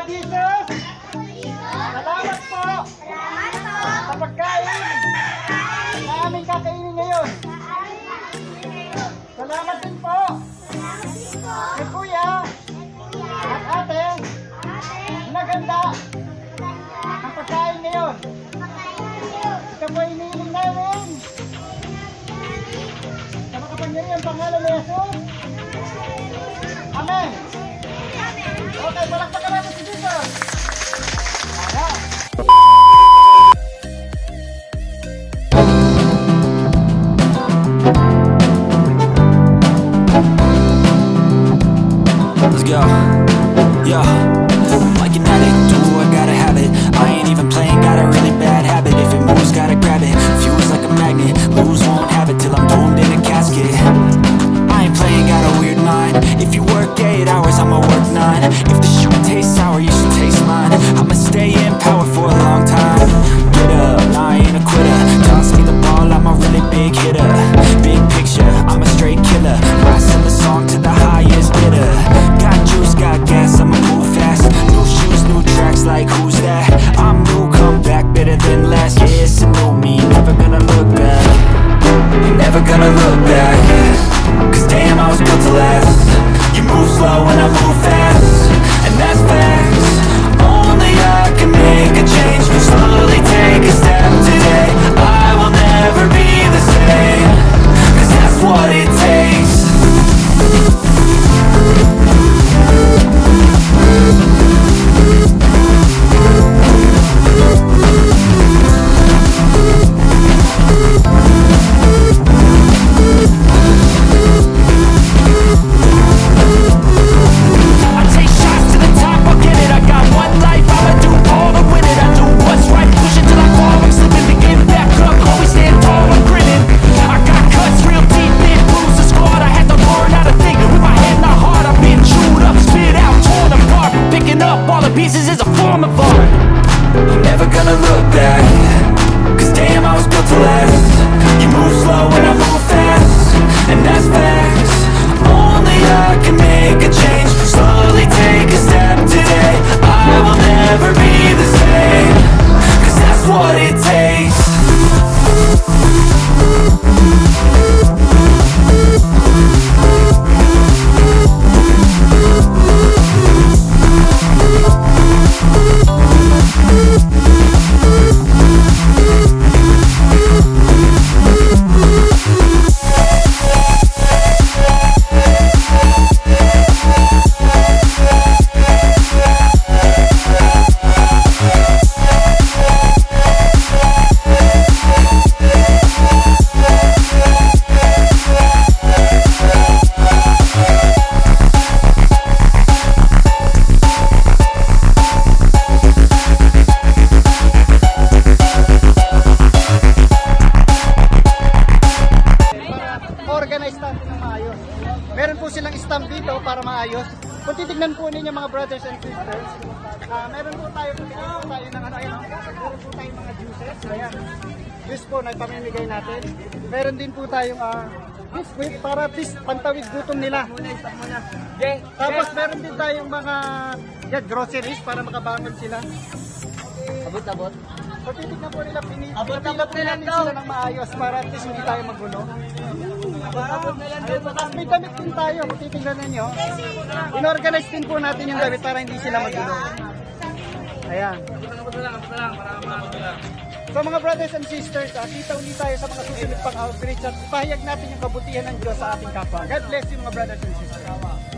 Jesus! Salamat po! Sa pagkain na aming kakainin ngayon. Salamat din po kay Kuya at Ate na ganda ng pagkain ngayon. Ito po ay iniiling namin sa makapangyarihan pangalan ni Jesus. Amen. Okay, palakpakan natin si Jesus. Ayan. Let's go. Yeah. Like an addict, do I gotta have it. I ain't even playing, got a really bad habit. If it moves, gotta grab it. Fuse like a magnet, lose, won't have it till I'm doomed in a casket. I ain't playing, got a weird mind. If you work 8 hours, I'ma work 9. If the shoe tastes sour, you should taste mine. I'ma stay in power for a long time. Get up, I ain't a quitter. Toss me the ball, I'm a really big hitter. Big picture, I'm a straight killer. Rising the song to the highest bidder. Got juice, got gas, I'ma move fast. New shoes, new tracks, like who's that? I'm new, come back, better than last. Yeah, it's a new me, never gonna look back. Never gonna look back. Cause damn, I was built to last. You move slow and I move fast, and that's facts. Only I can make a change. Slowly take a step today. I will never be the same. Cause that's what it takes. Pieces is a form of art. I'm never gonna look back. Cause damn, I was built to last. You move slow and I move fast, and that's facts. Only I can make a change. Slowly take a step today. I will never be the same. Cause that's what it takes. Meron po silang stamp dito para maayos. Kung titignan po ninyo mga brothers and sisters, meron po tayo ng meron po tayong mga juices. Ayan. Juice po na ipamimigay natin. Meron din po tayong biscuit para at least pantawid gutom nila. Tapos meron din tayong mga groceries para makabangon sila. Abot-abot. Kung titignan po nila, pinipila po natin sila ng maayos para at least hindi tayo magulo. May damit din tayo, kung titignan ninyo. In-organize din po natin yung damit para hindi sila magulo. Ayan. So mga brothers and sisters, kita ulit tayo sa mga susunod pang outreach at pahayag natin yung kabutihan ng Diyos sa ating kapwa. God bless you mga brothers and sisters.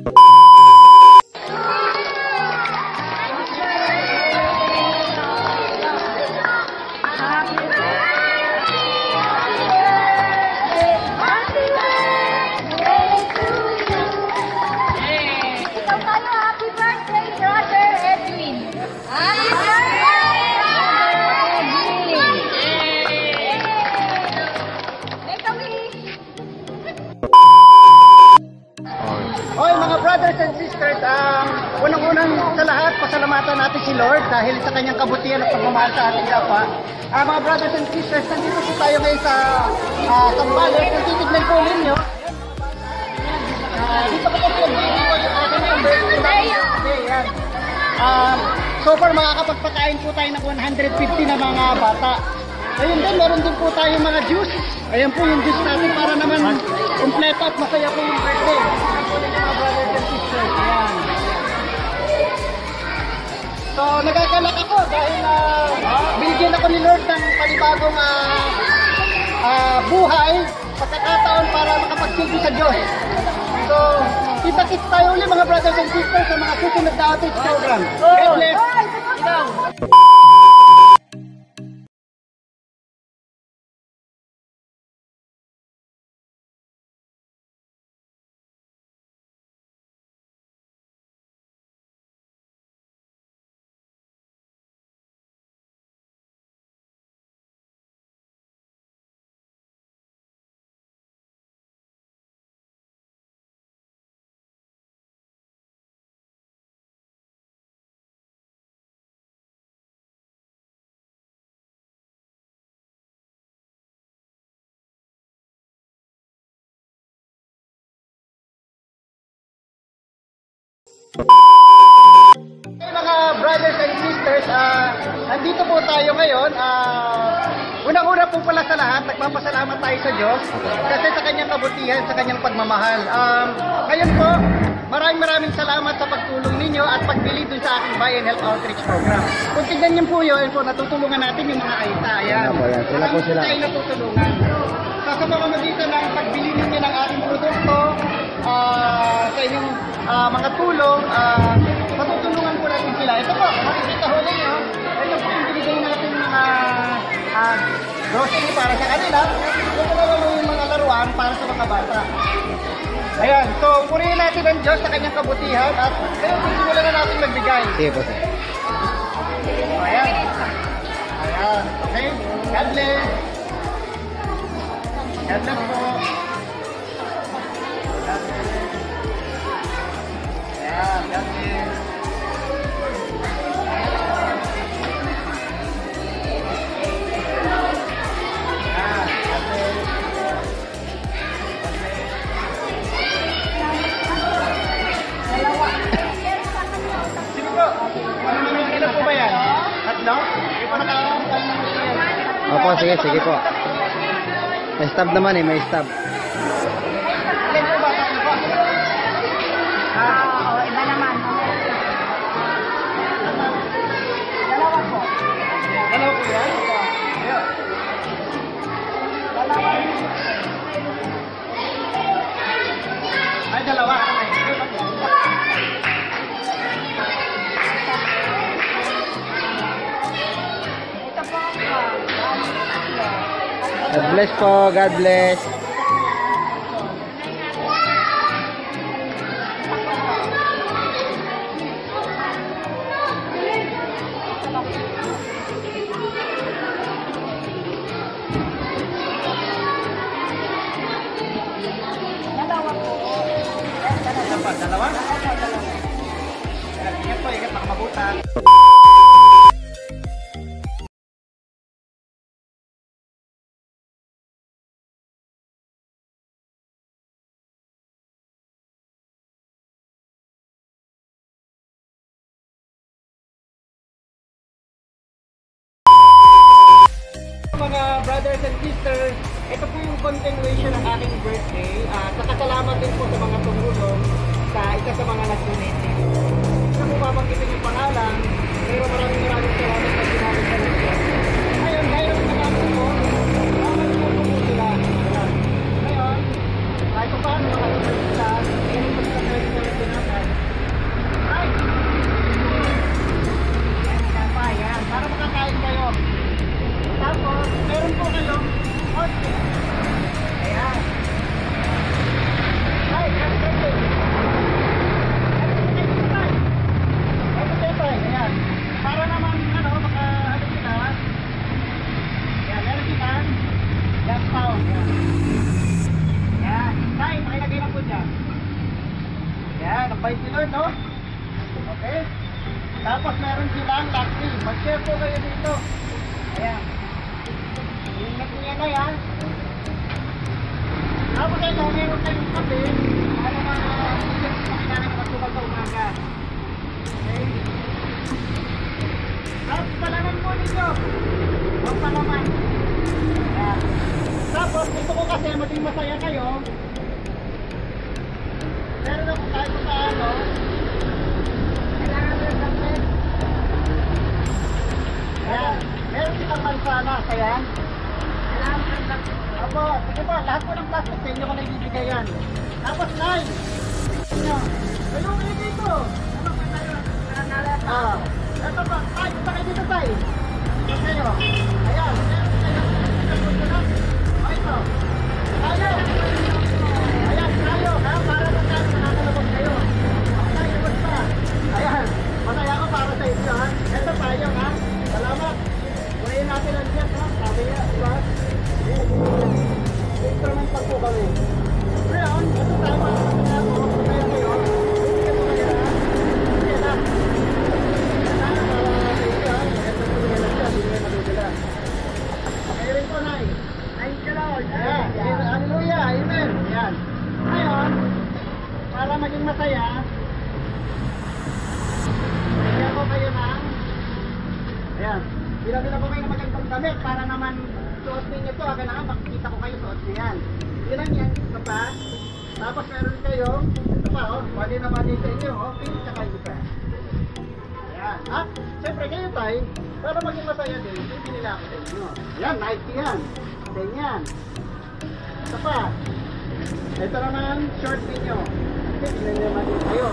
Hoy mga brothers and sisters, unang-unang sa lahat, pasalamatan natin si Lord dahil sa kanyang kabutihan at pagmamahal sa ating kapwa. Mga brothers and sisters, nandito po tayo ngayon sa Balik. Kung titignan po ninyo, dito ko po yung aking birthday. Yan. So far, makakapagpakain po tayo ng 150 na mga bata. Ayun din, meron din po tayo mga juice. Ayan po yung juice natin para naman kompleto at masaya po yung birthday. Ayan po mga brothers and sisters. Ayan. So, nagagalak ako dahil binigyan ako ni Lord ng panibagong buhay, pagkakataon para makapagsilbi sa Diyos. So, kita-kits tayo ulit mga brothers and sisters sa mga susunod na outreach program. God bless. Mga brothers and sisters, nandito po tayo ngayon. Unang-una po pala sa lahat, nagpapasalamat tayo sa Diyos kasi sa kanyang kabutihan, sa kanyang pagmamahal. Ngayon po, maraming salamat sa pagtulong ninyo at pagbili dun sa aking Bayan Health Outreach Program. Kung tignan niyo po yun, natutulungan natin yung mga Aetas. Ayan. Sila po sila. Tayo natutulungan. So, sa pamamagitan ng pagbili ninyo ng aking produkto, sa inyong mga tulong, matutulungan po natin sila. Ito po, makikita ho ninyo, ito po yung binigay natin mga grocery para sa kanila. Ito naman yung mga laruan para sa mga bata. Ayan, so purihin natin ang Diyos sa kanyang kabutihan at ngayon simulan na natin magbigay. Sige po, sir. Ayan. Ayan, okay. God bless. God bless po. God bless. Ayan, God bless. Ilan po ba yan? Tatlo? Hindi po nakakakain ng yan. Opo, sige po. May stub naman may stub. Ilan po ba? Tatlo po? Oo, iba naman. Dalawa po. Dalawa po yan? Ayun. Dalawa. Ay, dalawa. Ito po. God bless po, God bless. Dalawa po. Dalawa? Ingat po, ingat. Baka mabutan. Mga brothers and sisters, ito po yung continuation ng aking birthday. Nakasalamat din po sa mga tumulong sa isa sa mga nag-donate. Isa po babanggitin yung pangalan, pero maraming salamat sa ginamit sa Lord. Ngayon, dahil ang salamat po, makakalimutan po sila. Ngayon, kahit pa paano makakalimutan sila, ngayon po sa Ayan, ang bait ni Lord, no? Okay? Tapos meron silang latte. Mag-share po kayo dito. Ayan. Ingat niya na yan. Tapos ito, meron kayong kape. Ano mga kailangan na matulog sa umaga. Okay? Tapos palaman po ninyo. Ang palaman. Ayan. Tapos gusto ko kasi maging masaya kayo. Meron ako tayo sa ano. Kailangan ng kape. Ayan. Meron silang mansanas. Ayan. Kailangan ng kape. Apo, sige po, lahat po ng plastic sa inyo ko na ibibigay yan. Tapos, Nay, nyo, kayo kayo dito. Ano pa tayo? Ito po, Tay, punta kayo dito, Tay. Ito kayo. Ayan, ito. Tayo. Ayan, tayo. Para na tayo, nakakalabot kayo. Tayo, basta. Ayan, masaya ko para sa inyo, ha. Ito tayo, ha. Salamat. Kunayin natin ang jet, ha. Sabi niya, diba? Instrument pa po kami. Ngayon, ito tayo mga ako. Kaya kayo, hindi ko kaya na. Kaya na. Sana para sa inyo, ha. Ito po nila siya, hindi na madudula. Kaya rin po, Nay. Thank you, Lord. Ayan. Hallelujah. Amen. Ayan. Ngayon, para maging masaya, bigyan ko kayo ng ayan. Bila-bila ko kayo na magandang damit para naman suot ninyo ito. Kailangan makikita ko kayo suot niyo yan. Ilan yan? Ito pa. Tapos meron kayo. Ito pa, oh. Pwede naman din sa inyo, oh. Pink tsaka isa. Ayan. At, siyempre kayo tayo, para maging masaya din, hindi nila ako sa inyo. Yan, Nike yan. Ganyan. Ito pa. Ito naman, short ninyo. Tignan nyo naman din kayo.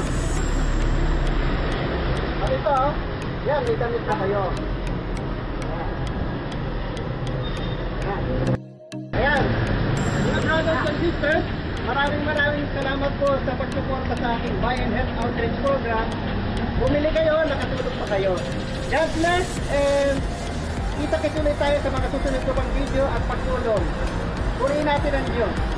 At ito, yan, may damit na kayo. Ayan. Mga brothers and sisters, maraming salamat po sa pagsuporta sa aking Buy and Help Outreach Program. Bumili kayo, nakatulog pa kayo. God bless, and kita-kituloy tayo sa mga susunod ko pang video at pagtulong. Purihin natin ang Diyos.